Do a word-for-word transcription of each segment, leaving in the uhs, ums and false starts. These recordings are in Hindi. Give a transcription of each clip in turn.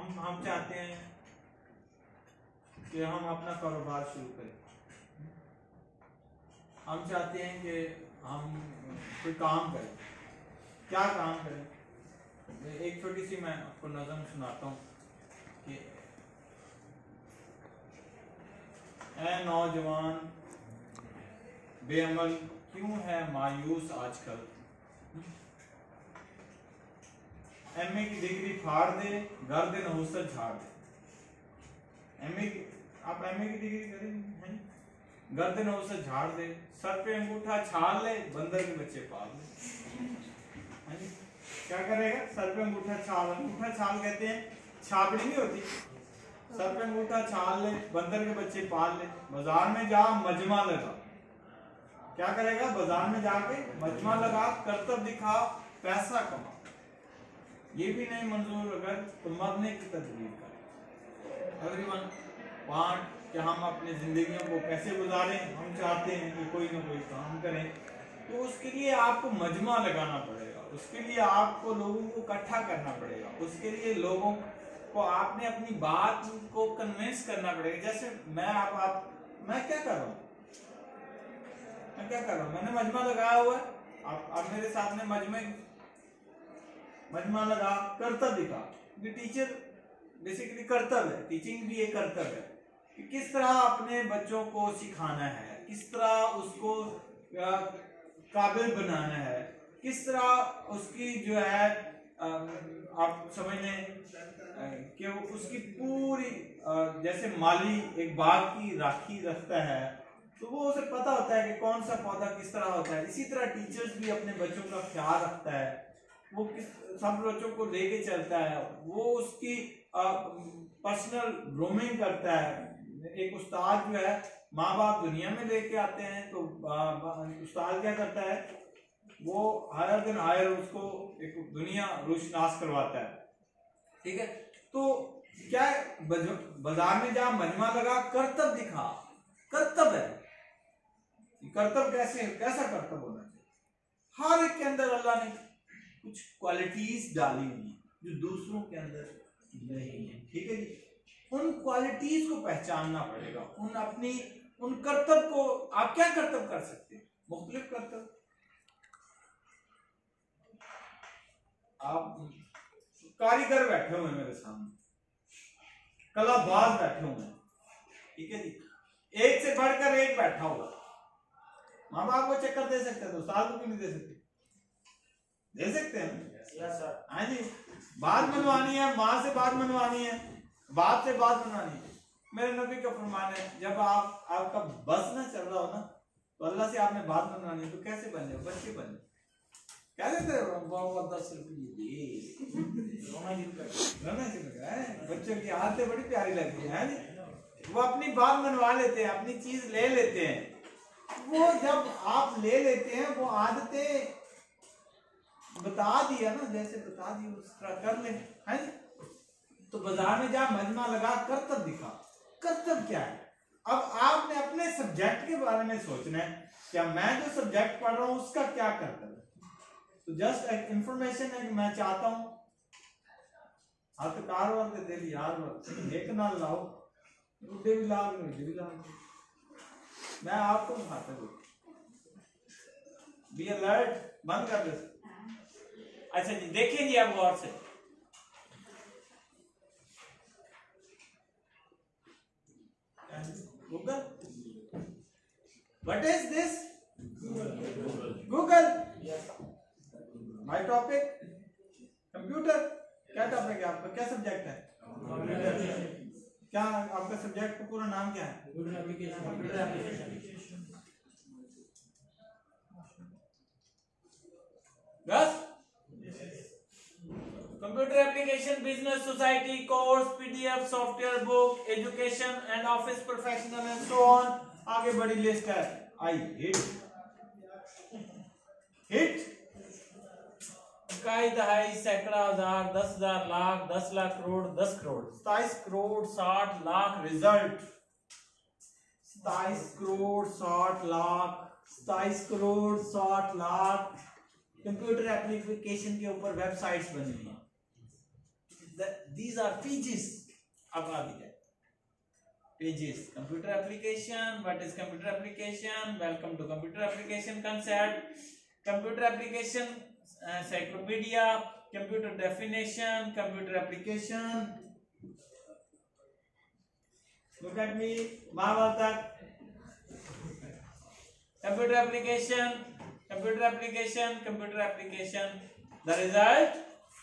हम हम चाहते हैं कि हम अपना कारोबार शुरू करें, हम चाहते हैं कि हम कोई काम करें। क्या काम करें? एक छोटी सी मैं आपको नज़म सुनाता हूँ कि ऐ नौजवान बेअमल क्यों है मायूस आजकल, एमए की डिग्री फाड़ दे गर्द नहुसत झाड़ दे। एमए की आप एमए की डिग्री करें, गर्द नहुसत झाड़ दे, सर पे अंगूठा छाल ले बंदर के बच्चे पाल ले। क्या करेगा? सर पे अंगूठा छाल, अंगूठा छाल कहते हैं छाबड़ी नहीं होती, सर पे अंगूठा छाल ले बंदर के बच्चे पाल ले। बाजार में जा मजमा लगा, क्या करेगा? बाजार में जाके मजमा लगा, करतब दिखा, पैसा कमा। ये भी नहीं मंजूर अगर तो मरने की तदबीर कर। एवरीवन वांट कि हम अपनी जिंदगियों को कैसे गुजारें, हम चाहते हैं कि कोई ना कोई काम करें, तो उसके लिए आपको मजमा लगाना पड़ेगा, उसके लिए आपको लोगों को इकट्ठा करना पड़ेगा, उसके लिए लोगों को आपने अपनी बात को कन्विंस करना पड़ेगा। जैसे मैं आप, आप मैं क्या कर रहा हूँ मैं क्या कर रहा हूँ मैंने मजमा लगाया हुआ है, आप आप मेरे सामने मजमे मजमा लगा, कर्तव्य दिखा। ये टीचर बेसिकली कर्तव्य है, टीचिंग भी एक कर्तव्य है कि किस तरह अपने बच्चों को सिखाना है, किस तरह उसको काबिल बनाना है, किस तरह उसकी जो है आप समझ लें कि उसकी पूरी जैसे माली एक बाग की राखी रखता है तो वो उसे पता होता है कि कौन सा पौधा किस तरह होता है। इसी तरह टीचर्स भी अपने बच्चों का ख्याल रखता है, वो किस सब बच्चों को लेके चलता है, वो उसकी पर्सनल ग्रूमिंग करता है। एक उस्ताद जो है, माँ बाप दुनिया में लेके आते हैं तो उस्ताद क्या करता है, वो हर दिन आयर उसको एक दुनिया रोशनास करवाता है। ठीक है, तो क्या बाजार में जा मजमा लगा, करतब दिखा। कर्तव्य है, कर्तव्य कैसे कैसा कर्तव्य होना चाहिए? हर एक के अंदर अल्लाह ने कुछ क्वालिटीज डाली हुई जो दूसरों के अंदर नहीं है। ठीक है जी, उन क्वालिटीज को पहचानना पड़ेगा, उन अपनी उन कर्तव्य को। आप क्या कर्तव्य कर सकते हैं? मुख्तलिफ कर्तव्य। आप कारीगर बैठे हुए मेरे सामने, कलाबाज बैठे हुए, ठीक है जी, एक से बढ़कर एक बैठा हुआ। माँ बाप को चक्कर दे सकते हैं तो उस्ताद को भी नहीं दे सकते? दे सकते हैं। Yes sir. हाँ जी, बात मनवानी है, माँ से बात मनवानी है, बाप से बात मनवानी है। मेरे नबी का फरमान है, जब आप आपका बस ना चल रहा हो ना तो अल्लाह से आपने बात मनवानी है तो कैसे बन जाओ? बच्चे बन जाओ। क्या देते हो? दस रुपये बच्चों की आदतें बड़ी प्यारी लगती है, वो अपनी बात मनवा लेते हैं, अपनी चीज ले लेते हैं। वो जब आप ले लेते हैं वो आदतें बता दिया ना, जैसे बता दी उस तरह कर ले, है? तो बाजार में जा मजमा लगा, कर्तव्य दिखा। कर्तव्य क्या है? अब आपने अपने सब्जेक्ट के बारे में सोचना है, क्या मैं जो सब्जेक्ट पढ़ रहा हूँ उसका क्या कर्तव्य? तो जस्ट एक इंफॉर्मेशन है कि मैं चाहता हूँ हथकार वर्ग दिल यार वर्ग एक ना लाओ भी लाओ भी लाओ, मैं आपको खाता हूँ। बी अलर्ट, बंद कर दे। अच्छा जी, देखिए जी आप गौर से, Google, what is this? Google. My topic computer. क्या टॉपिक है आपका? क्या सब्जेक्ट है? क्या आपका सब्जेक्ट का पूरा नाम क्या है? Computer application. बस computer application, business, society, course, PDF, software, book, education and office professional and so on. आगे बड़ी लिस्ट है। आई हिट हिट इकाई, दहाई, सैकड़ा, हजार, दस हजार, लाख, दस लाख, करोड़, दस करोड़, सताइस करोड़ साठ लाख रिजल्ट, सताइस करोड़ साठ लाख, सताइस करोड़ साठ लाख कंप्यूटर एप्लीकेशन के ऊपर वेबसाइट्स बनी हुई हैं। these are pages. अब आगे जाए pages. Computer application. What is computer application? Welcome to computer application concept. Computer application uh, encyclopedia. Computer definition. Computer application. Look at me. Mahavaltak. Computer application. Computer application. Computer application. The result.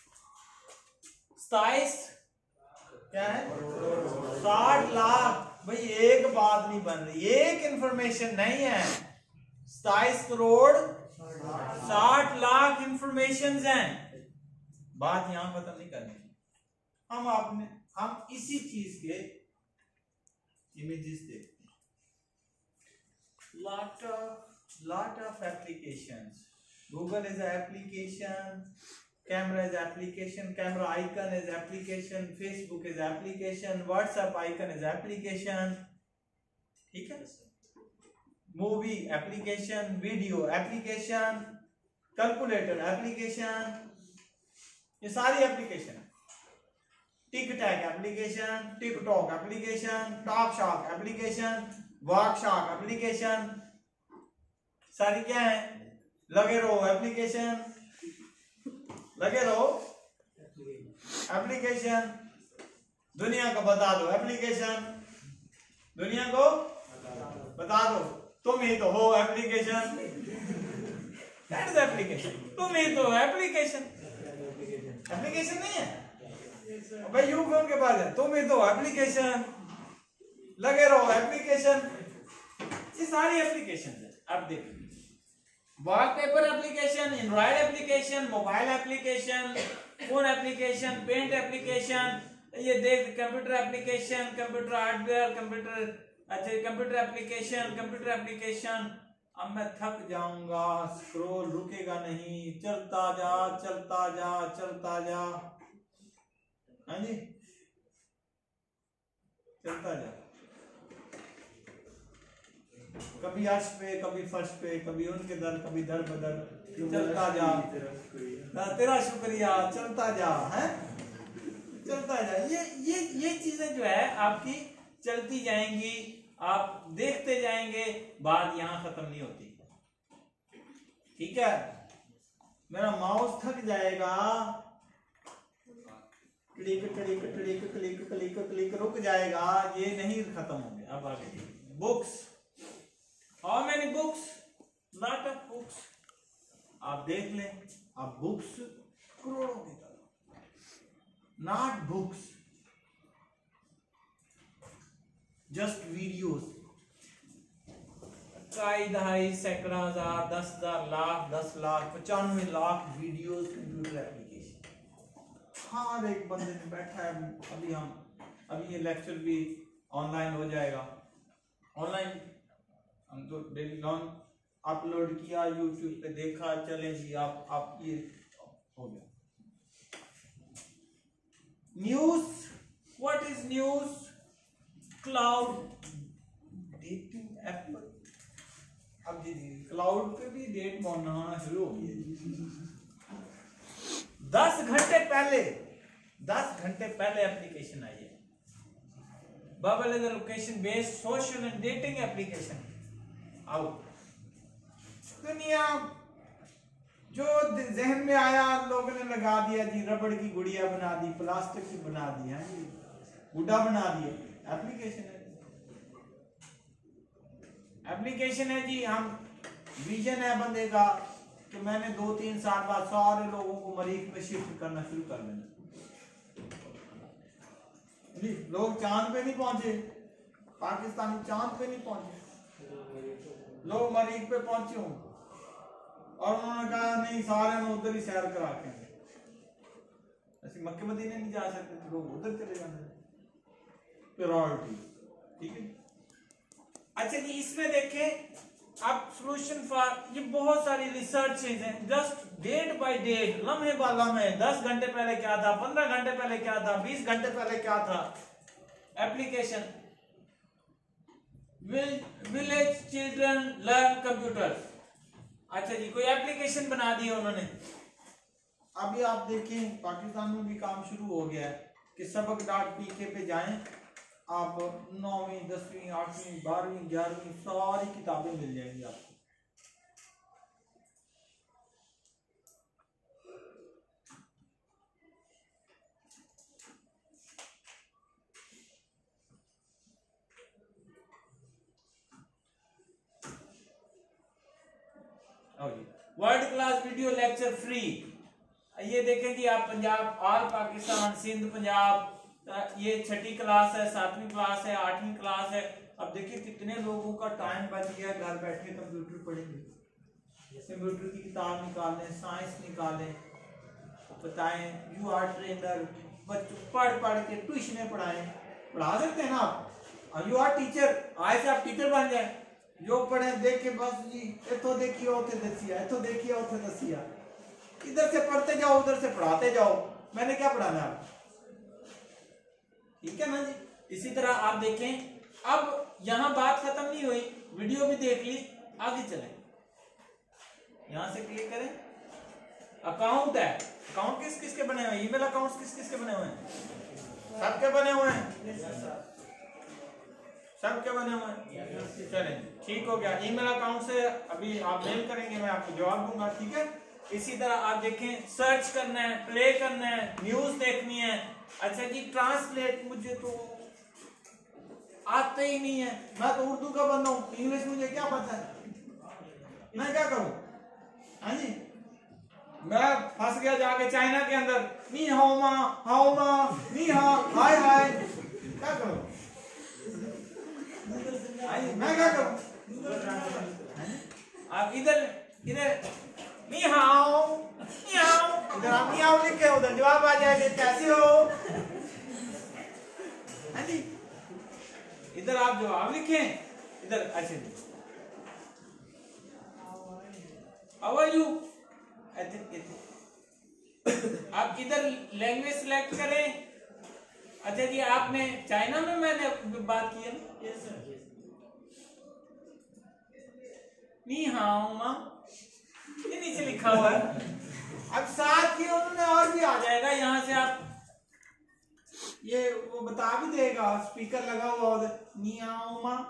सताइस क्या है साठ लाख भाई एक बात नहीं बन रही एक इंफॉर्मेशन नहीं है सताइस करोड़ साठ लाख इंफॉर्मेशन हैं बात यहां खत्म नहीं करनी हम आपने हम इसी चीज के इमेजेस देखते हैं lot of lot of applications Google is application Camera is application, camera icon is application, Facebook is application, WhatsApp icon is application, ठीक है? Movie application, video application, calculator application, ये सारी application है। TikTok application, TikTok application, TalkShock application, WalkShock application, सारी क्या है? लगे रहो application लगे रहो एप्लीकेशन दुनिया को बता दो एप्लीकेशन दुनिया को बता दो तुम ही तो हो एप्लीकेशन दैट इज एप्लीकेशन तुम ही तो एप्लीकेशन एप्लीकेशन नहीं है भाई यू फोन के पास है तुम ही तो एप्लीकेशन लगे रहो एप्लीकेशन ये सारी एप्लीकेशन है आप देखिए wallpaper application Android application mobile application phone application paint application ये देख computer application computer hardware computer अच्छा कंप्यूटर एप्लीकेशन कंप्यूटर एप्लीकेशन अब मैं थक जाऊंगा स्क्रॉल रुकेगा नहीं चलता जा चलता जा चलता जा हाँ जी चलता जा कभी अर्श पे कभी फर्श पे कभी उनके दर कभी दर बदर चलता जा तेरा शुक्रिया चलता जा है चलता जा ये ये ये चीजें जो है आपकी चलती जाएंगी आप देखते जाएंगे बात यहां खत्म नहीं होती ठीक है मेरा माउस थक जाएगा click click click click click click रुक जाएगा ये नहीं खत्म होंगे अब आगे books How many books? Lot of books. आप देख लें आप बुक्स करोड़ों की तरह not books just videos कई दहाई सैकड़ा हजार दस हजार लाख दस लाख पचानवे लाख वीडियोस कंप्यूटर एप्लीकेशन हर एक बंदे में बैठा है अभी हम अभी ये लेक्चर भी ऑनलाइन हो जाएगा ऑनलाइन हम तो डेली लॉन्ग अपलोड किया यूट्यूब पे देखा चलें जी आप आप ये हो गया news what is news cloud dating app अब जी क्लाउड पे भी डेट बनाना शुरू हो गया दस घंटे पहले दस घंटे पहले एप्लीकेशन आई है Bumble is a location based social and dating application out दुनिया जो जहन में आया लोगों ने लगा दिया जी रबड़ की गुड़िया बना दी प्लास्टिक की बना दी है गुड्डा बना दिया एप्लीकेशन है एप्लीकेशन है जी हम विजन है बंदे का कि मैंने दो तीन साल बाद सारे लोगों को मरीख में शिफ्ट करना शुरू कर देना लोग चांद पे नहीं पहुंचे पाकिस्तानी चांद पे नहीं पहुंचे लोग मरीख पे पहुंचे हूं और उन्होंने कहा नहीं सारे में उधर ही सैर करा के ऐसे मक्के मदीने नहीं जा सकते तो लोग उधर चले जाते प्रायोरिटी ठीक है अच्छा जी इसमें देखें अब सॉल्यूशन फॉर ये बहुत सारी रिसर्च हैं जस्ट डेट बाय डेट लम्हे बा लम्हे दस घंटे पहले क्या था पंद्रह घंटे पहले क्या था बीस घंटे पहले क्या था application village children learn computer अच्छा जी कोई एप्लीकेशन बना दी उन्होंने अभी आप देखें पाकिस्तान में भी काम शुरू हो गया है कि सबक डॉट पी के पे जाएं, आप नौवीं दसवीं आठवीं बारहवीं ग्यारहवीं सारी किताबें मिल जाएंगी आपको। World class video lecture free. ये देखें कि आप पंजाब, ऑल पाकिस्तान, सिंध, पंजाब, ये छठी क्लास है, सातवीं क्लास है, आठवीं क्लास है। अब देखिए कितने लोगों का टाइम बच गया, घर बैठे कंप्यूटर पढ़ेंगे, कंप्यूटर की किताब निकालें, साइंस निकालें, बताएं, यू आर ट्रेनर, बच्चों पढ़ पढ़ के ट्यूशन पढ़ाएं, पढ़ा सकते हैं ना आप। यू आर टीचर, आज से आप टीचर बन जाए, जो पढ़े देख के बस जी इतो देखिए उथे दसिया, इतो देखिए उथे दसिया, इधर से पढ़ते जाओ उधर से पढ़ाते जाओ, मैंने क्या पढ़ाना है, ठीक है ना जी। इसी तरह आप देखें, अब यहां बात खत्म नहीं हुई, वीडियो भी देख ली, आगे चलें, यहां से क्लिक करें। अकाउंट है, अकाउंट किस किस के बने हुए हैं, ईमेल अकाउंट्स किस किस के बने हुए हैं, सबके बने हुए हैं, सबके बने हुए हैं। चलें ठीक हो गया, ईमेल अकाउंट से अभी आप मेल करेंगे, मैं आपको जवाब दूंगा, ठीक है। इसी तरह आप देखें, सर्च करना है, प्ले करना है, न्यूज देखनी है। अच्छा जी, ट्रांसलेट मुझे तो आते ही नहीं है, मैं तो उर्दू का बंदा हूँ, इंग्लिश मुझे क्या पता है, मैं क्या करूँ, हाँ जी। मैं फंस गया जाके चाइना के अंदर, नी हाओ मा हाओ मा नी हा हाय हाय, क्या करूँ, मैं क्या करूँ। आप इधर इधर नी हाओ नी हाओ, इधर आप नी हाओ लिखे, उधर जवाब आ जाएगा कैसे हो, हाँ जी। इधर आप जवाब लिखें, इधर अच्छे हाउ आर यू, आप इधर लैंग्वेज सिलेक्ट करें। अच्छा जी, आपने चाइना में मैंने बात की है ना, यस सर, नी हाओ मा, ये नीचे लिखा हुआ है। अब साथ ही उन्होंने और भी आ जाएगा, यहाँ से आप ये वो बता भी देगा, स्पीकर लगा हुआ उधर, नी हाओ मा,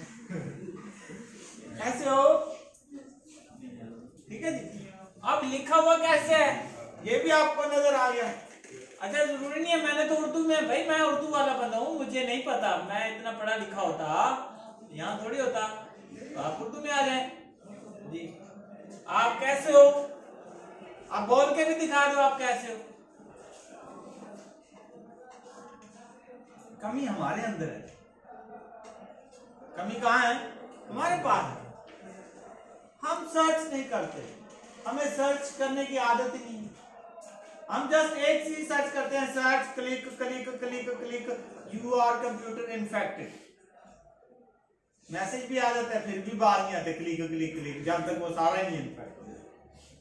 ऐसे हो, ठीक है जी। अब लिखा हुआ कैसे है ये भी आपको नजर आ गया। अच्छा, जरूरी नहीं है मैंने तो उर्दू में, भाई मैं उर्दू वाला बंदा हूँ, मुझे नहीं पता, मैं इतना पढ़ा लिखा होता यहाँ थोड़ी होता, तो आप उर्दू में आ जाए जी। आप कैसे हो, आप बोल के भी दिखा दो आप कैसे हो। कमी हमारे अंदर है, कमी कहाँ है, हमारे पास है, हम सर्च नहीं करते, हमें सर्च करने की आदत ही नहीं है, हम जस्ट एक चीज सर्च करते हैं, search click click click click, you are computer infected, message भी आ जाता है, फिर भी बाहर नहीं आते, क्लिक क्लिक क्लिक, जब तक वो सारा ही नहीं इन्फेक्ट हो जाए।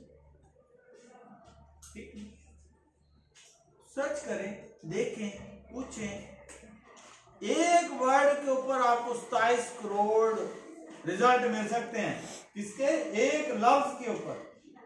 सर्च करें, देखें, पूछें, एक वर्ड के ऊपर आपको सताइस करोड़ रिजल्ट मिल सकते हैं, किसके, एक लफ्ज के ऊपर।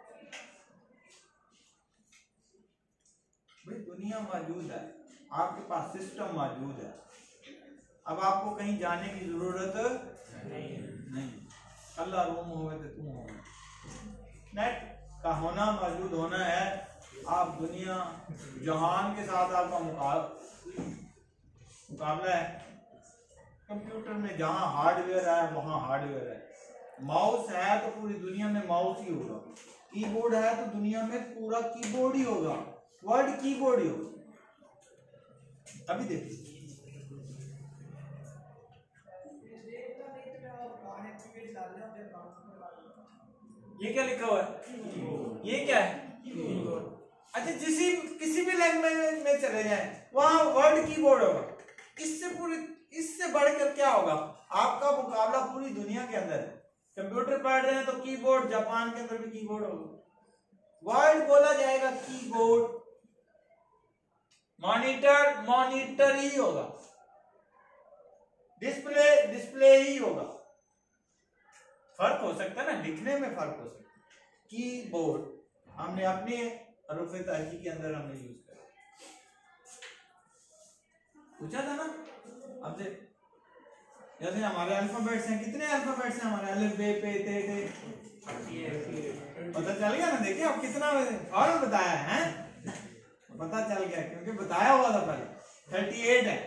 भाई दुनिया मौजूद है, आपके पास सिस्टम मौजूद है, अब आपको कहीं जाने की जरूरत नहीं, नहीं। अल्लाह रूम होवे तो तुम हो, नेट का होना मौजूद होना है, आप दुनिया जहान के साथ आपका मुकाबला मुकाबला है। कंप्यूटर में जहां हार्डवेयर है वहां हार्डवेयर है, माउस है तो पूरी दुनिया में माउस ही होगा, कीबोर्ड है तो दुनिया में पूरा कीबोर्ड ही होगा, वर्ड कीबोर्ड ही होगा। अभी देखिए, ये क्या लिखा हुआ है, ये क्या है, अच्छा जिसी किसी भी लैंग्वेज में चले जाए वहां वर्ड कीबोर्ड होगा, इससे पूरी इससे बढ़कर क्या होगा, आपका मुकाबला पूरी दुनिया के अंदर है। कंप्यूटर पढ़ रहे हैं तो कीबोर्ड, जापान के अंदर भी कीबोर्ड होगा, वर्ड बोला जाएगा कीबोर्ड, मॉनिटर मॉनिटर ही होगा, डिस्प्ले डिस्प्ले ही होगा। फर्क हो सकता है ना, लिखने में फर्क हो सकता है। कीबोर्ड हमने अपने हरूफ तारकी के अंदर हमने यूज करा, पूछा था ना आपसे। जैसे हमारे अल्फाबेट्स हैं, कितने अल्फाबेट्स हैं हमारे, अलिफ बे पे ते ते, पता चल गया ना। देखिए अब कितना और बताया है, पता चल गया क्योंकि बताया हुआ था पहले, थर्टी एट है।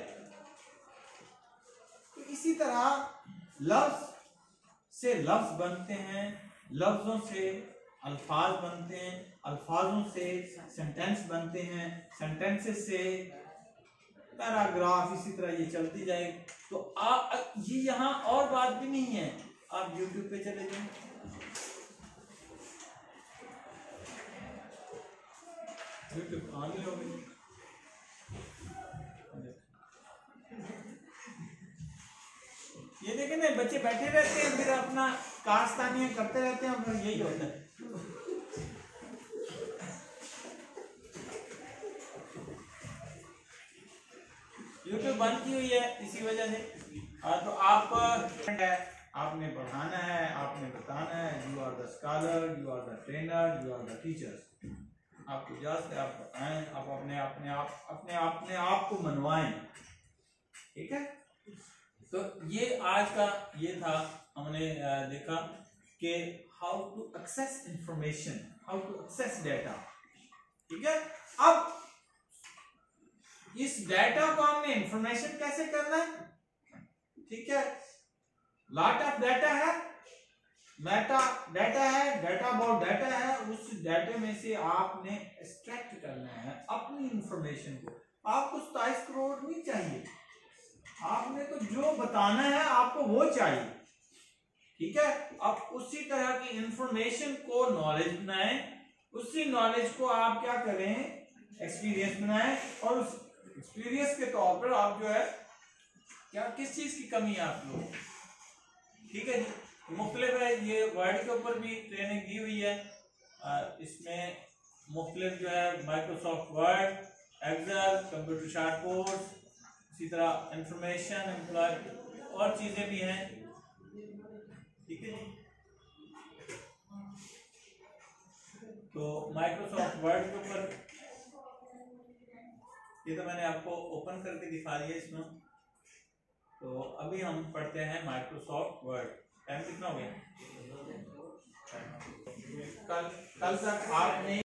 तो इसी तरह लफ्ज से लफ्ज बनते हैं, लफ्जों से अल्फाज बनते हैं, अल्फाजों से सेंटेंस बनते हैं, सेंटेंसेस से पैराग्राफ, इसी तरह ये चलती जाए। तो आ, ये यहाँ और बात भी नहीं है, आप यूट्यूब पे चले जाए, यूट्यूब ऑन ही हो गई, ये देखें ना, बच्चे बैठे रहते हैं फिर अपना कारस्तानियां करते रहते हैं, और यही होता है। यूट्यूब बंद की हुई है इसी वजह से। आ, तो आप आपने पढ़ाना है, आपने बताना है, you are the scholar, you are the trainer, you are the teachers. आपको इजाजत है, आप बताएं, आप अपने अपने आप अपने अपने आप को मनवाएं, ठीक है। तो ये आज का ये था, हमने देखा कि how to access information, how to access data, ठीक है। अब इस डेटा को हमने इंफॉर्मेशन कैसे करना है, ठीक है। लॉट ऑफ डाटा है, मेटा डाटा है, डाटा अबाउट डाटा है, उस डाटे में से आपने एक्सट्रैक्ट करना है अपनी इंफॉर्मेशन को। आपको सताईस करोड़ नहीं चाहिए, आपने तो जो बताना है आपको वो चाहिए, ठीक है। अब उसी तरह की इंफॉर्मेशन को नॉलेज बनाएं, उसी नॉलेज को आप क्या करें, एक्सपीरियंस बनाएं, और उस एक्सपीरियंस के तौर पर आप जो है क्या किस चीज की कमी है आप लोग, ठीक है जी। मुख्तलिफ है, ये वर्ड के ऊपर भी ट्रेनिंग दी हुई है, इसमें मुख्तलिफ जो है Microsoft Word, Excel, computer short course, इसी तरह इंफॉर्मेशन एम्प्लॉय और चीजें भी हैं, ठीक है जी। तो माइक्रोसॉफ्ट वर्ड के ऊपर ये तो मैंने आपको ओपन करके दिखा दिया इसमें। तो अभी हम पढ़ते हैं माइक्रोसॉफ्ट वर्ड। टाइम कितना हो गया? कल कल तक आपने